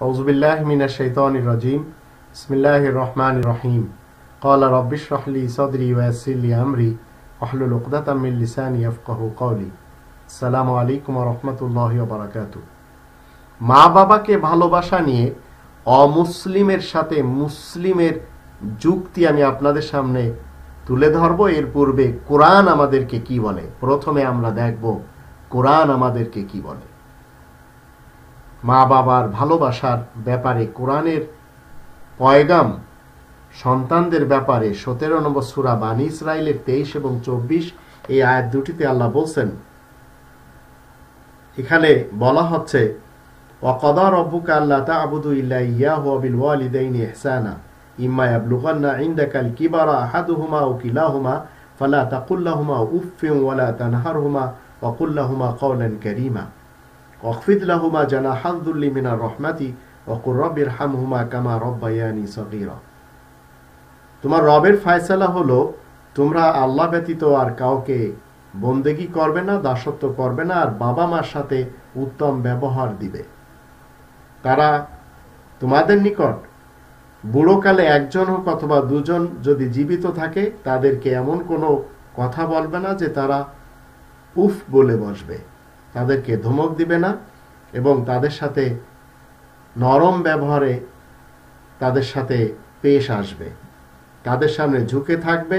أعوذ بالله من الشيطان الرجيم بسم الله الرحمن الرحيم قال رب اشرح لي صدري ويسر لي أمري واحلل عقدة من لساني يفقهوا قولي السلام عليكم ورحمة الله وبركاته মা বাবাকে ভালোবাসা নিয়ে অমুসলিমের সাথে মুসলিমের যুক্তি আমি আপনাদের সামনে তুলে ধরব। এর পূর্বে কোরআন আমাদেরকে কি বলে প্রথমে আমরা দেখব কোরআন আমাদেরকে কি বলে। মা বাবার ভালোবাসার ব্যাপারে কোরআনের পয়গাম সন্তানদের ব্যাপারে 17 নম্বর সূরা বানী ইসরাইলের 23 এবং 24 এই আয়াত দুটিতে আল্লাহ বলছেন, এখানে বলা হচ্ছে ওয়াকাদা রাব্বুকা আল্লা তা'বুদু ইল্লা ইয়াহু ওয়া বিল ওয়ালিদাইনি ইহসানা ইম্মা ইয়াবলুগান্না ইনদাকাল কিবারা আহাদুহুমা আও কিলাহুমা ফালা তাকুল লাহুমা উফফিন ওয়া লা তানহারহুমা ওয়া কুল লাহুমা কাওলান কারীমা ওয়াখফিদ লাহুমা জানাহাল যুল্লি মিনার রাহমাতি ওয়া কুর রাব্বিরহামহুমা কামা রাব্বায়ানি সগীরা। তোমার রবের ফয়সালা হলো তোমরা আল্লাহ ব্যতীত আর কাউকে বন্দেগী করবে না, দাসত্ব করবে না, আর বাবা মার সাথে উত্তম ব্যবহার দিবে। তারা তোমাদের নিকট বুড়োকালে একজন হোক অথবা দুজন যদি জীবিত থাকে তাদেরকে এমন কোনো কথা বলবে না যে তারা উফ বলে বসবে, তাদেরকে ধমক দিবে না এবং তাদের সাথে নরম ব্যবহারে তাদের সাথে পেশ আসবে, তাদের সামনে ঝুঁকে থাকবে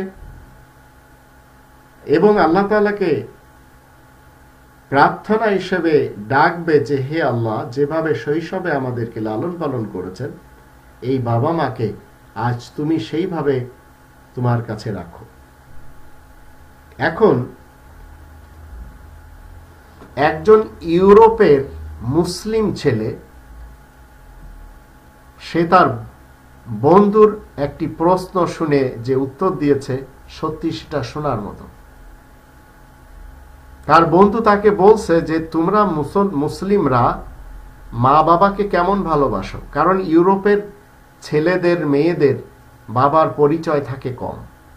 এবং আল্লাহ তাআলাকে প্রার্থনা হিসেবে ডাকবে যে হে আল্লাহ, যেভাবে শৈশবে আমাদেরকে লালন পালন করেছেন এই বাবা মাকে আজ তুমি সেইভাবে তোমার কাছে রাখো। এখন একজন ইউরোপের মুসলিম ছেলে সে তার বন্ধুর একটি প্রশ্ন শুনে যে উত্তর দিয়েছে সত্যি সেটা শোনার মতো। তার বন্ধু তাকে বলছে যে তোমরা মুসলিমরা মা বাবাকে কেমন ভালোবাসো, কারণ ইউরোপের ছেলেদের মেয়েদের বাবার পরিচয় থাকে কম।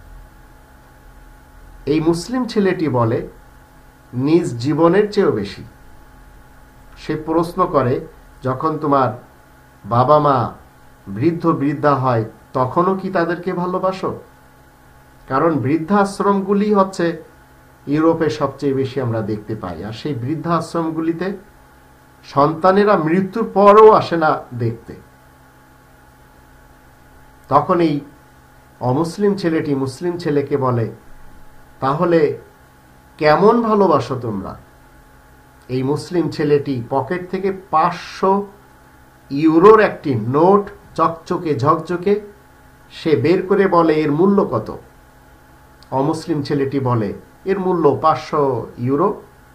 এই মুসলিম ছেলেটি বলে নিজ জীবনের চেয়েও বেশি। সে প্রশ্ন করে যখন তোমার বাবা মা বৃদ্ধ বৃদ্ধা হয় তখনও কি তাদেরকে ভালোবাসো? কারণ বৃদ্ধাশ্রমগুলি হচ্ছে ইউরোপে সবচেয়ে বেশি আমরা দেখতে পাই, আর সেই বৃদ্ধাশ্রমগুলিতে সন্তানেরা মৃত্যুর পরও আসে না দেখতে। তখন এই অমুসলিম ছেলেটি মুসলিম ছেলেকে বলে তাহলে কেমন ভালোবাসো তোমরা? এই মুসলিম ছেলেটি পকেট থেকে 500 ইউরোর একটি নোট চকচকে ঝকঝকে সে বের করে বলে এর মূল্য কত? অমুসলিম ছেলেটি বলে এর মূল্য 500 ইউরো।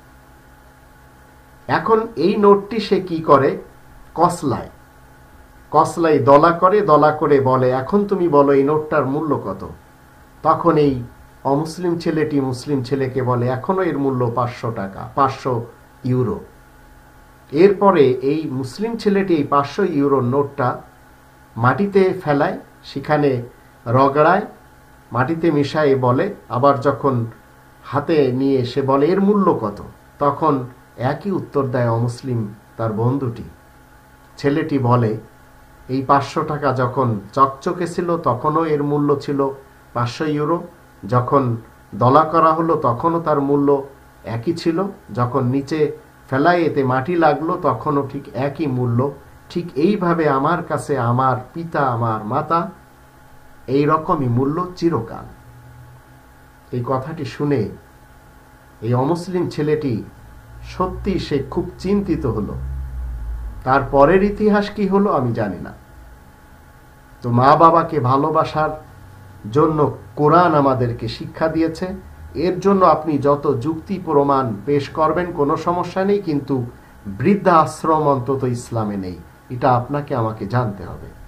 এখন এই নোটটি সে কি করে, কসলাই দলা করে বলে এখন তুমি বলো এই নোটটার মূল্য কত? তখন এই অমুসলিম ছেলেটি মুসলিম ছেলেকে বলে এখনো এর মূল্য 500 টাকা, 500 ইউরো। এরপরে এই মুসলিম ছেলেটি এই 500 ইউরোর নোটটা মাটিতে ফেলায়, সেখানে রগড়ায়, মাটিতে মিশায় বলে, আবার যখন হাতে নিয়ে সে বলে এর মূল্য কত? তখন একই উত্তর দেয় অমুসলিম তার বন্ধুটি। ছেলেটি বলে এই 500 টাকা যখন চকচকে ছিল তখনও এর মূল্য ছিল 500 ইউরো, যখন দলা করা হলো তখনও তার মূল্য একই ছিল, যখন নিচে ফেলায় এতে মাটি লাগলো তখনও ঠিক একই মূল্য। ঠিক এইভাবে আমার কাছে আমার পিতা আমার মাতা এই রকমই মূল্য চিরকাল। এই কথাটি শুনে এই অমুসলিম ছেলেটি সত্যি সে খুব চিন্তিত হলো। তার পরের ইতিহাস কি হলো আমি জানি না। তো মা বাবাকে ভালোবাসার জন্য কোরআন আমাদেরকে শিক্ষা দিয়েছে। এর জন্য আপনি যত যুক্তি প্রমাণ পেশ করবেন কোনো সমস্যা নেই, কিন্তু বৃদ্ধাশ্রম অন্তত ইসলামে নেই, এটা আপনাকে আমাকে জানতে হবে।